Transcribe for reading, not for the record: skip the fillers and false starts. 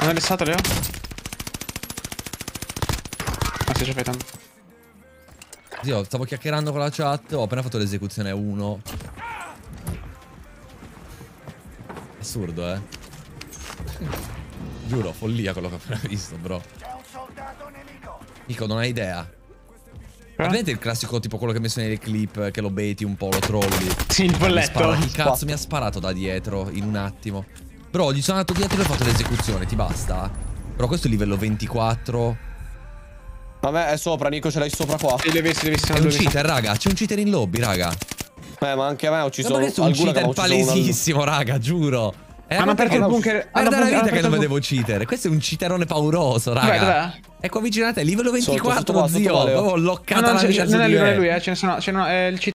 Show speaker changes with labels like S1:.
S1: Hanno lessato, Leo? Ah, si è già fai tanto.
S2: Zio, stavo chiacchierando con la chat, ho appena fatto l'esecuzione 1. Assurdo, eh. Giuro, follia quello che ho appena visto, bro. Nico, non hai idea. Ovviamente il classico tipo quello che ho messo nelle clip, che lo baiti un po', lo trolli.
S1: Sì, il polletto.
S2: Chi cazzo mi ha sparato da dietro in un attimo? Bro, gli sono andato dietro e ho fatto l'esecuzione, ti basta? Bro, questo è livello 24.
S3: Vabbè, è sopra, Nico, ce l'hai sopra qua.
S1: Sì, devi essere
S2: È un cheater, raga, c'è un cheater in lobby, raga.
S3: Ma anche a me ho ucciso
S2: Ma questo è un cheater palesissimo, raga, giuro.
S1: Hanno aperto il bunker.
S2: Guarda la vita che non vedevo cheater. Questo è un cheaterone pauroso, raga.
S1: Dov'è?
S2: È qua vicino a te, livello 24,
S3: sotto qua,
S2: zio.
S3: Leo.
S2: Proprio loccata la vita.
S1: Non è lui, ce ne sono. Il